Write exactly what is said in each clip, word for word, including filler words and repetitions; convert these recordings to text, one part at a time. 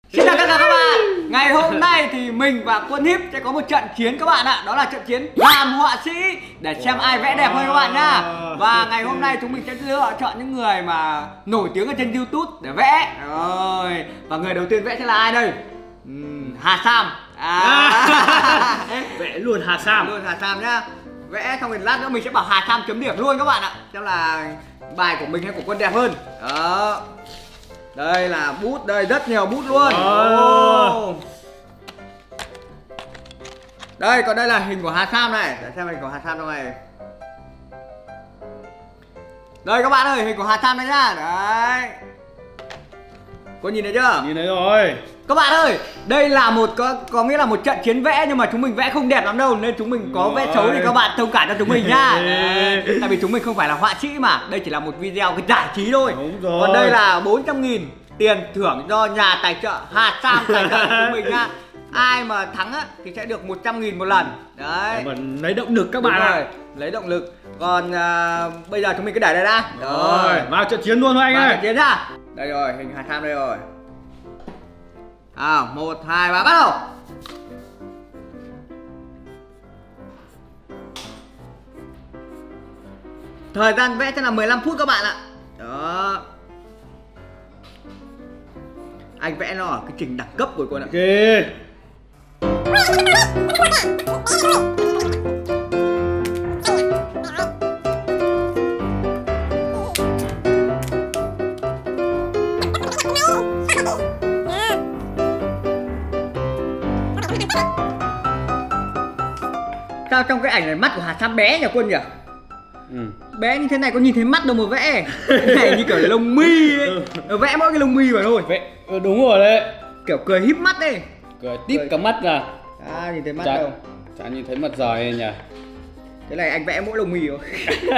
Xin chào tất cả các bạn. Ngày hôm nay thì mình và Quân Híp sẽ có một trận chiến các bạn ạ. Đó là trận chiến làm họa sĩ để xem ai vẽ đẹp hơn các bạn nhá. Và ngày hôm nay chúng mình sẽ lựa chọn những người mà nổi tiếng ở trên YouTube để vẽ. Rồi. Và người đầu tiên vẽ sẽ là ai đây? Uhm, Hà Sam. À. Vẽ luôn Hà Sam. Luôn Hà Sam nhá. Vẽ xong rồi lát nữa mình sẽ bảo Hà Sam chấm điểm luôn các bạn ạ. Xem là bài của mình hay của Quân đẹp hơn. Đó. Đây là bút, đây rất nhiều bút luôn. Oh. Đây, còn đây là hình của Hà Sam này. Để xem hình của Hà Sam đâu này. Đây các bạn ơi, hình của Hà Sam đây nhá. Đấy. Có nhìn thấy chưa? Nhìn thấy rồi. Các bạn ơi, đây là một có có nghĩa là một trận chiến vẽ, nhưng mà chúng mình vẽ không đẹp lắm đâu, nên chúng mình có vẽ xấu thì các bạn thông cảm cho chúng mình nhá. Đấy, tại vì chúng mình không phải là họa sĩ mà, đây chỉ là một video cái giải trí thôi. Đúng rồi. Còn đây là bốn trăm nghìn tiền thưởng do nhà tài trợ Hà Sam tài trợ chúng mình nhá. Ai mà thắng á thì sẽ được một trăm nghìn một lần. Đấy. Để mình lấy động lực các bạn ạ. Lấy động lực. Còn à, bây giờ chúng mình cứ để đây đã. Rồi, vào trận chiến luôn thôi anh ơi. Trận chiến ra. Đây rồi, hình Hà Sam đây rồi. À, một, hai, ba, bắt đầu. Thời gian vẽ sẽ là mười lăm phút các bạn ạ. Đó. Anh vẽ nó ở cái trình đẳng cấp rồi con ạ. Ok. Sao trong cái ảnh này mắt của Hà Sam bé nhỉ Quân nhỉ? Ừ. Bé như thế này có nhìn thấy mắt đâu mà vẽ. Cái này như kiểu lông mi ấy. Ừ. Vẽ mỗi cái lông mi vào thôi. Vẽ ừ, đúng rồi đấy. Kiểu cười híp mắt đấy. Cười tít cả mắt ra. À, nhìn thấy mắt chả, đâu. chả nhìn thấy mắt giỏi nhỉ. Thế này anh vẽ mỗi lông mi rồi.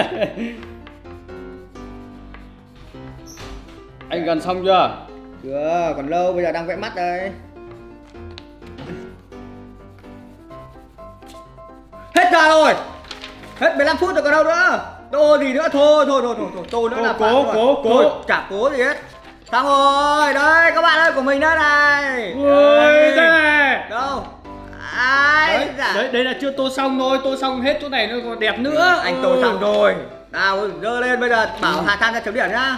Anh gần xong chưa? Chưa, còn lâu, bây giờ đang vẽ mắt đây. Hết ra rồi. Hết mười lăm phút rồi còn đâu nữa. Tô gì nữa, thôi thôi thôi thôi, thôi. Tô nữa là cố cố cố cố. Thôi, chả cố gì hết. Xong rồi, đây các bạn ơi, của mình đây này. Ôi đây này. Đâu? Ai đấy, dạ. đấy, đây là chưa tô xong thôi, tô xong hết chỗ này nó còn đẹp nữa. Ừ, anh tô xong rồi. Nào, dơ lên bây giờ bảo ừ. Hà Sam ra chấm điểm nhá.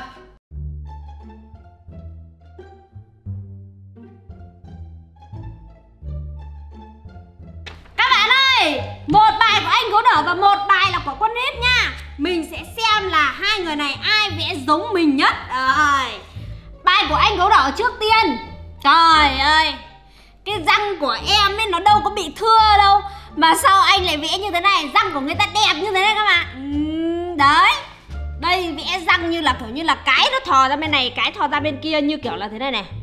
Một bài của anh Gấu Đỏ và một bài là của Quân Híp nha. Mình sẽ xem là hai người này ai vẽ giống mình nhất. Rồi. Bài của anh Gấu Đỏ trước tiên. Trời ơi, cái răng của em ấy nó đâu có bị thưa đâu, mà sao anh lại vẽ như thế này? Răng của người ta đẹp như thế này các bạn. uhm, Đấy. Đây vẽ răng như là kiểu như là cái nó thò ra bên này, cái thò ra bên kia, như kiểu là thế này này.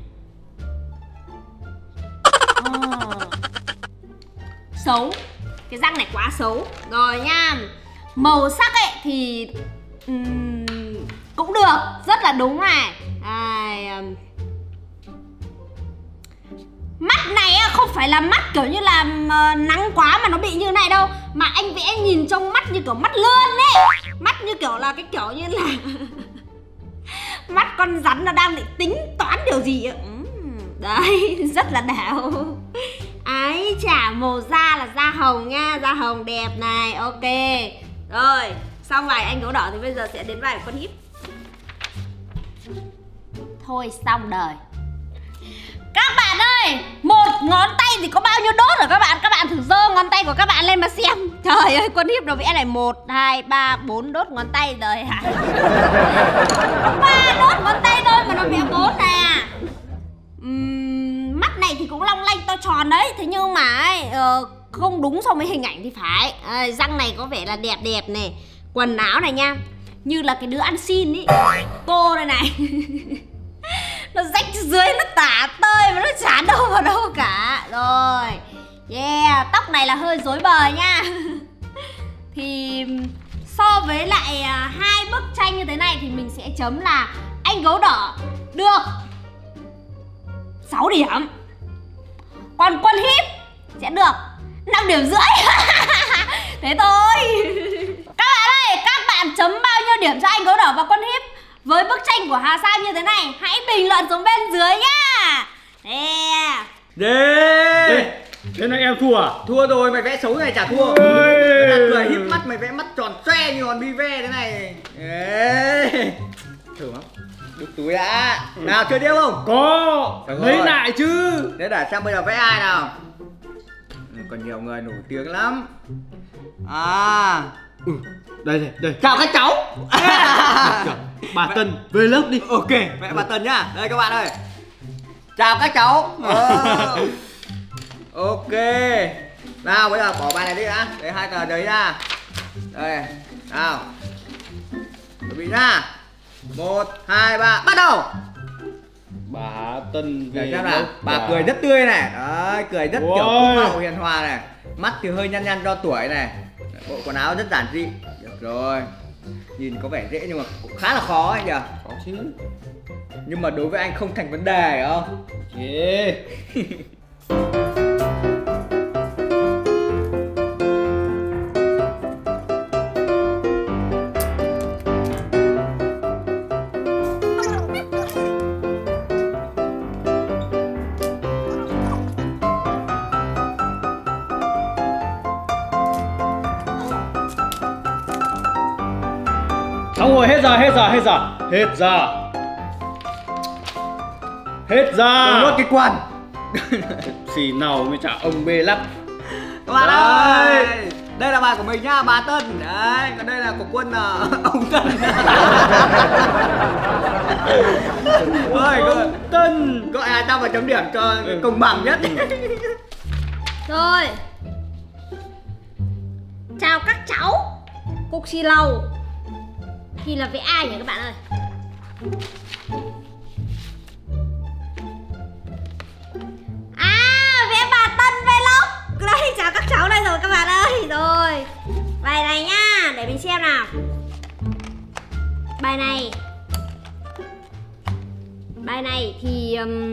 oh. Xấu. Cái răng này quá xấu. Rồi nha. Màu sắc ấy thì um, cũng được, rất là đúng này. à, um, Mắt này không phải là mắt kiểu như là uh, nắng quá mà nó bị như này đâu, mà anh vẽ nhìn trong mắt như kiểu mắt lươn ấy. Mắt như kiểu là cái kiểu như là mắt con rắn nó đang định tính toán điều gì ấy. Đấy, rất là đảo. Ái chả, màu da là da hồng nha, da hồng đẹp này, ok. Rồi, xong bài anh Gấu Đỏ thì bây giờ sẽ đến bài của Quân Híp. Thôi xong đời. Các bạn ơi, một ngón tay thì có bao nhiêu đốt rồi các bạn? Các bạn thử giơ ngón tay của các bạn lên mà xem. Trời ơi, Quân Híp nó vẽ này một, hai, ba, bốn đốt ngón tay rồi hả? ba đốt ngón tay thôi mà nó vẽ bốn này à? Uhm, mắt này thì cũng long lanh to tròn đấy, thế nhưng mà ấy, uh, không đúng so với hình ảnh thì phải. À, răng này có vẻ là đẹp đẹp này, quần áo này nha, như là cái đứa ăn xin ý. Tô đây này nó rách dưới, nó tả tơi mà nó chả đâu vào đâu cả. Rồi, yeah, tóc này là hơi rối bời nha. Thì so với lại uh, hai bức tranh như thế này thì mình sẽ chấm là anh Gấu Đỏ được sáu điểm. Còn Quân Híp sẽ được năm điểm rưỡi. Thế thôi. Các bạn ơi, các bạn chấm bao nhiêu điểm cho anh Gấu Đỏ và Quân Híp với bức tranh của Hà Sam như thế này? Hãy bình luận xuống bên dưới nhá. Thế Đê. Thế này em thua à? Thua rồi, mày vẽ xấu này chả thua. Ôi. Mày đặt cười híp mắt, mày vẽ mắt tròn xoe như con bi ve thế này. Ê. Thử không? Đục túi đã. Nào chơi điêu không? Có. Được Lấy rồi. lại chứ. Thế để xem bây giờ vẽ ai nào. Ừ, còn nhiều người nổi tiếng lắm. À. Ừ. Đây đây đây. Chào các cháu. Bà Tân về lớp đi. Ok, vẽ bà Tân nhá. Đây các bạn ơi. Chào các cháu. Ờ. Ok. Nào bây giờ bỏ bài này đi đã. Đấy hai tờ đấy ra. Đây. Nào. Chuẩn bị nhá. Một, hai, ba, bắt đầu. Bà Tân về Để xem nào. lớp. Bà cười rất tươi này. Đấy, cười rất kiểu Ôi. phúc hậu hiền hòa này. Mắt thì hơi nhăn nhăn do tuổi này. Bộ quần áo rất giản dị. Được rồi. Nhìn có vẻ dễ nhưng mà cũng khá là khó anh nhỉ. Có chứ. Nhưng mà đối với anh không thành vấn đề phải không? Yeah. Xong rồi, hết giờ, hết giờ, hết giờ, hết giờ, hết giờ. Còn nốt cái quan. Xì nào mới trả ông bê lắc. Các bạn Đấy. ơi, đây là bài của mình nhá, bà Tân. Đấy, còn đây là của Quân là ông Tân. Ơi, Ông Tân. gọi là tao phải chấm điểm cho Ừ. công bằng nhất. Rồi. Chào các cháu. Cục xì lầu. Thì là vẽ ai nhỉ các bạn ơi? À, vẽ bà Tân Vlog. Đây, chào các cháu đây rồi các bạn ơi. Rồi. Bài này nhá, để mình xem nào. Bài này. Bài này thì um...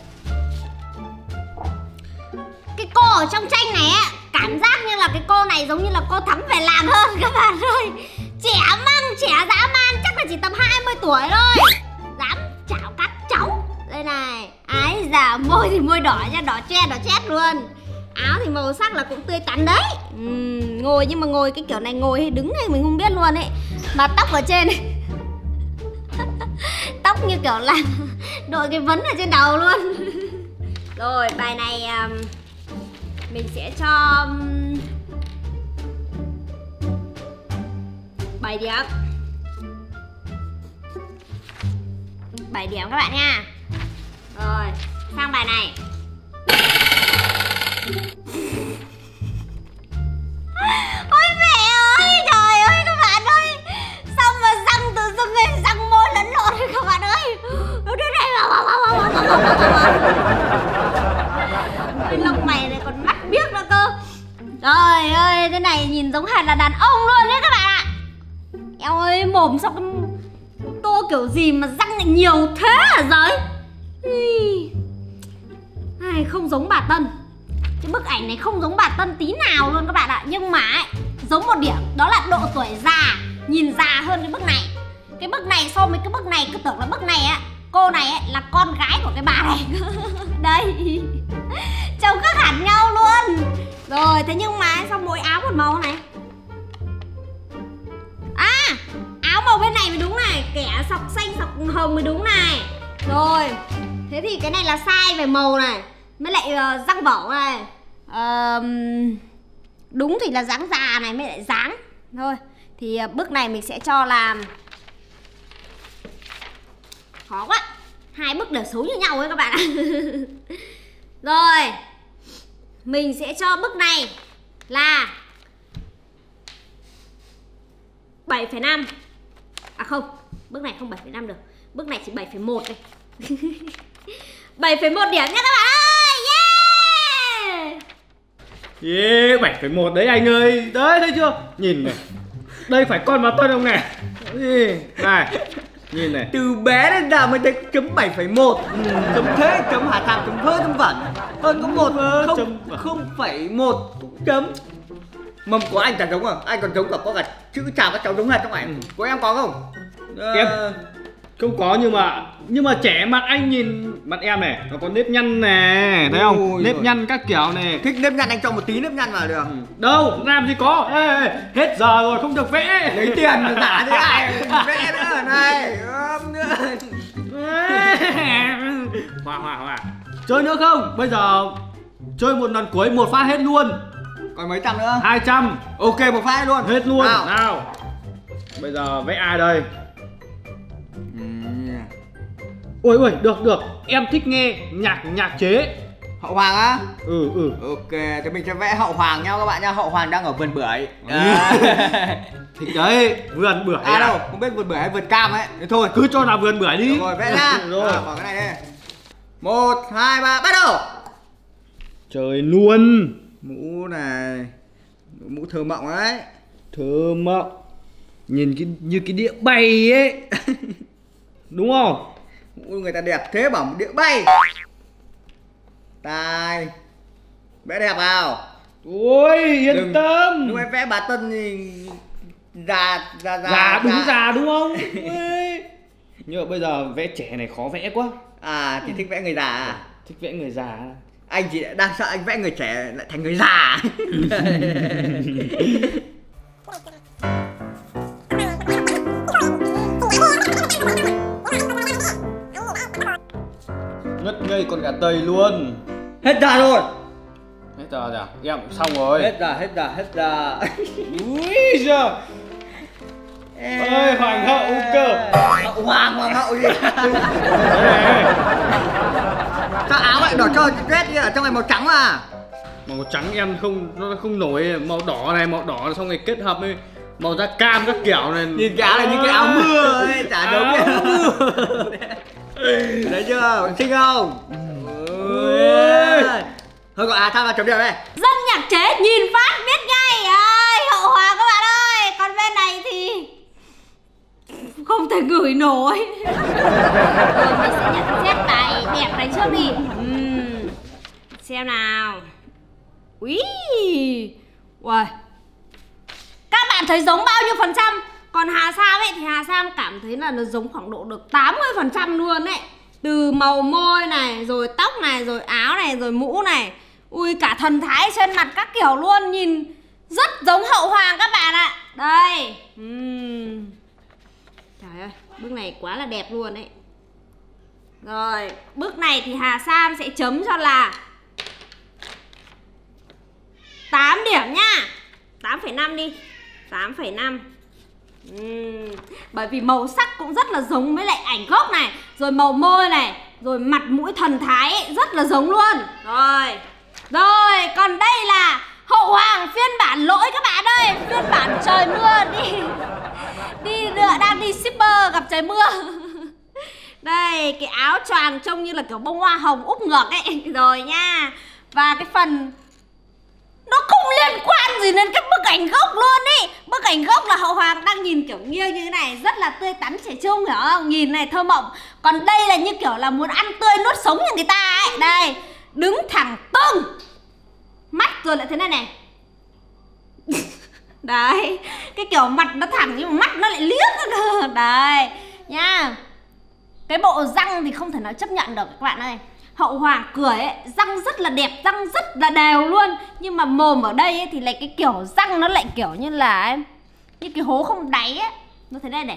cái cô ở trong tranh này á, cảm giác như là cái cô này giống như là cô Thắm về làm hơn các bạn ơi. Trẻ măng, trẻ dã man, chắc là chỉ tầm hai mươi tuổi thôi. Dám chào các cháu. Đây này, ái da, môi thì môi đỏ nha, đỏ che, đỏ chét luôn. Áo thì màu sắc là cũng tươi tắn đấy. uhm, Ngồi nhưng mà ngồi cái kiểu này ngồi hay đứng hay mình không biết luôn ấy. Mà tóc ở trên này. Tóc như kiểu là đội cái vấn ở trên đầu luôn. Rồi, bài này um, mình sẽ cho um, bảy điểm. bảy điểm các bạn nha. Rồi, sang bài này. Ôi mẹ ơi, trời ơi các bạn ơi. Xong mà răng tự dưng lên răng môi lẫn lộn rồi các bạn ơi. Nó đứa này mà cái lông mày này còn mắt biếc nữa cơ. Trời ơi, thế này nhìn giống hệt là đàn ông luôn đấy các bạn ạ. Eo ơi, mồm sao cái tô kiểu gì mà răng lại nhiều thế hả giới? Ai, không giống bà Tân. Cái bức ảnh này không giống bà Tân tí nào luôn các bạn ạ. Nhưng mà ấy, giống một điểm, đó là độ tuổi già. Nhìn già hơn cái bức này. Cái bức này so với cái bức này, cứ tưởng là bức này á, cô này ấy, là con gái của cái bà này. Đây, trông khác hẳn nhau luôn. Rồi, thế nhưng mà sao mỗi áo một màu này? À, áo màu bên này mới đúng này. Kẻ sọc xanh sọc hồng mới đúng này. Rồi, thế thì cái này là sai về màu này. Mới lại uh, răng vẩu này. uh, Đúng thì là dáng già này mới lại dáng. Thôi, thì uh, bước này mình sẽ cho là khó quá. Hai bức đều xấu như nhau ấy các bạn ạ. Rồi, mình sẽ cho bức này là bảy phẩy năm. À không, bức này không bảy phẩy năm được. Bức này chỉ bảy phẩy một đây. bảy phẩy một điểm nha các bạn ơi. Yeah. Yeah, bảy phẩy một đấy anh ơi. Đấy, thấy chưa? Nhìn này. Đây phải con bà Tân không này. Này, nhìn này. Từ bé đến giờ mới thấy chấm bảy phẩy một. Ừ. Chấm thế, chấm hả thàm, chấm vơ, chấm vẩn. Hơn có một, không, không phẩy một chấm. Mầm của anh chả giống à? Anh còn giống cả có cả chữ chào các cháu giống hệt trong ảnh. Của em có không? Em Không có, nhưng mà nhưng mà trẻ mặt anh nhìn mặt em này, nó có nếp nhăn nè, thấy không? Ôi Nếp giời. nhăn các kiểu này. Thích nếp nhăn anh cho một tí nếp nhăn vào được. Đâu, làm gì có. Ê, ê, hết giờ rồi, không được vẽ. Lấy tiền mà giả thế này, vẽ nữa này. Ôm nữa. Hòa hòa hòa. Chơi nữa không? Bây giờ chơi một lần cuối, một phát hết luôn. Còn mấy trăm nữa? Hai trăm. Ok, một phát luôn. Hết luôn. Nào. Nào. Bây giờ vẽ ai đây? Uhm. Ôi ôi, được được. Em thích nghe nhạc nhạc chế. Hậu Hoàng á? Ừ ừ. Ok, thì mình sẽ vẽ Hậu Hoàng nhau các bạn nha. Hậu Hoàng đang ở vườn bưởi. Thích đấy, vườn bưởi. À đâu, không biết vườn bưởi hay vườn cam ấy. Thế thôi, Cứ cho là vườn bưởi đi. rồi vẽ ra. Rồi. À, bỏ cái này đây. Một, hai, ba, bắt đầu. Chơi luôn. Mũ này, mũ thơ mộng ấy. Thơ mộng. Nhìn cái như cái đĩa bay ấy. Đúng không? Mũ người ta đẹp thế bảo một đĩa bay. Tai, vẽ đẹp vào. Ôi yên Đừng- tâm. Lúc em vẽ bà Tân thì già già già Già đúng già đúng không? Ôi. Nhưng mà bây giờ vẽ trẻ này khó vẽ quá. À thì thích vẽ người già à? Thích vẽ người già. Anh chỉ đang sợ anh vẽ người trẻ lại thành người già. Ngất ngây con gà Tây luôn. Hết giờ rồi. Hết giờ rồi à? Em cũng xong rồi. Hết giờ, hết giờ, hết giờ. Úi giời. Ơi hoàng hậu cơ. Hậu Hoàng, hoàng hậu gì? Đây này. Sao áo lại đỏ cho vét đi, ở trong này màu trắng mà. Màu trắng em không, nó không nổi. Màu đỏ này, màu đỏ xong rồi kết hợp với màu da cam các kiểu này. Nhìn cái áo này như cái áo mưa ấy, chả giống Áo cái áo mưa. Đấy chưa, xinh không? Ôi. Thôi gọi à, tham gia chấm điểm đây. Dân nhạc chế nhìn phát biết ngay ơi, Hậu Hoàng các bạn ơi. Còn bên này thì không thể gửi nổi. Rồi mình sẽ nhận xét bài đẹp này trước đi. Uhm. Xem nào. Ui, wow. Các bạn thấy giống bao nhiêu phần trăm? Còn Hà Sam ấy thì Hà Sam cảm thấy là nó giống khoảng độ được tám mươi phần trăm luôn đấy. Từ màu môi này, rồi tóc này, rồi áo này, rồi mũ này. Ui, cả thần thái trên mặt các kiểu luôn. Nhìn rất giống Hậu Hoàng các bạn ạ. Đây. uhm. Trời ơi, bức này quá là đẹp luôn đấy. Rồi, bức này thì Hà Sam sẽ chấm cho là tám điểm nhá. Tám phẩy năm đi. Tám phẩy năm. uhm. Bởi vì màu sắc cũng rất là giống với lại ảnh gốc này. Rồi màu môi này, rồi mặt mũi thần thái ấy, rất là giống luôn. Rồi. Rồi, còn đây là Hậu Hoàng phiên bản lỗi các bạn ơi. Phiên bản trời mưa đi. Đi đưa, đang đi shipper gặp trời mưa. Đây, cái áo choàng trông như là kiểu bông hoa hồng úp ngược ấy. Rồi nha. Và cái phần nó không liên quan gì đến cái bức ảnh gốc luôn ý. Bức ảnh gốc là Hậu Hoàng đang nhìn kiểu như như thế này, rất là tươi tắn trẻ trung, hiểu không? Nhìn này thơ mộng. Còn đây là như kiểu là muốn ăn tươi nuốt sống như người ta ấy. Đây, đứng thẳng tưng, mắt rồi lại thế này này. Đấy, cái kiểu mặt nó thẳng nhưng mà mắt nó lại liếc cơ. Đấy, nha. Cái bộ răng thì không thể nào chấp nhận được các bạn ơi. Hậu Hoàng cười ấy, răng rất là đẹp, răng rất là đều luôn. Nhưng mà mồm ở đây ấy, thì lại cái kiểu răng nó lại kiểu như là ấy, như cái hố không đáy ấy. Nó thế này này.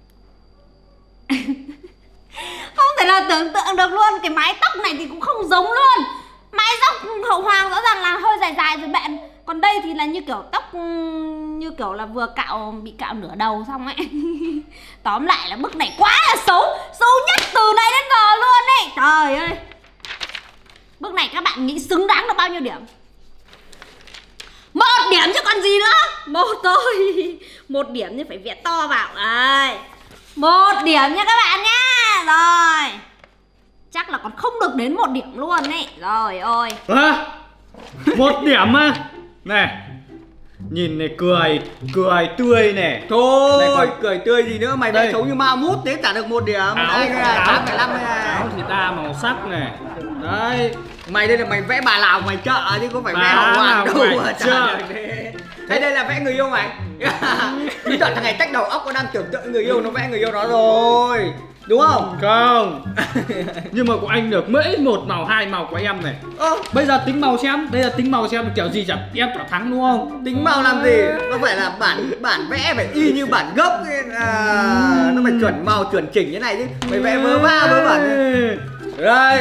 Không thể nào tưởng tượng được luôn. Cái mái tóc này thì cũng không giống luôn. Mái tóc Hậu Hoàng rõ ràng là hơi dài dài rồi bạn. Còn đây thì là như kiểu tóc như kiểu là vừa cạo, bị cạo nửa đầu xong ấy. Tóm lại là bức này quá là xấu. Xấu nhất từ nay đến giờ luôn ấy. Trời ơi. Bức này các bạn nghĩ xứng đáng được bao nhiêu điểm? Một điểm chứ còn gì nữa. Một thôi. Một điểm thì phải vẽ to vào. Đây. Một điểm nha các bạn nhá. Rồi. Chắc là còn không được đến một điểm luôn ấy. Rồi ôi. À, một điểm á. Này. Nhìn này cười, cười tươi này. Thôi, Này còn- cười tươi gì nữa, mày Đây. vẽ xấu như ma mút thế chả được một điểm. Áo, Đấy, cái này áo, tám phẩy năm này. áo thì ta màu sắc này. Đấy. Mày đây là mày vẽ bà Lào ngoài chợ chứ không phải vẽ Bà Hậu Hoàng Lào đâu ngoài mà chợ. chợ. Thế đây là vẽ người yêu mày. Bây giờ thằng này tách đầu óc nó đang tưởng tượng người yêu, nó vẽ người yêu nó rồi. đúng không? Không. Nhưng mà của anh được mỗi một màu, hai màu của em này. Ơ, Bây giờ tính màu xem, đây là tính màu xem kiểu gì chẳng em cả thắng đúng không? tính màu làm gì? Nó phải là bản bản vẽ phải y như bản gốc ấy. À, nó phải chuẩn màu chuẩn chỉnh như này chứ. Mày vẽ vớ va vớ vẩn. Đây.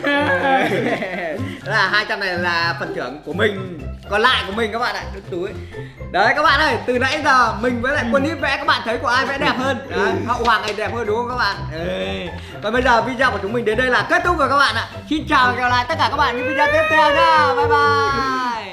Đó là hai trăm này là phần thưởng của mình, còn lại của mình các bạn ạ, đựng túi. Đấy các bạn ơi, từ nãy giờ mình với lại Quân Híp vẽ, các bạn thấy của ai vẽ đẹp hơn? Đấy, Hậu Hoàng này đẹp hơn đúng không các bạn? Đấy. Và bây giờ video của chúng mình đến đây là kết thúc rồi các bạn ạ. Xin chào và hẹn gặp lại tất cả các bạn những video tiếp theo nhá. Bye bye.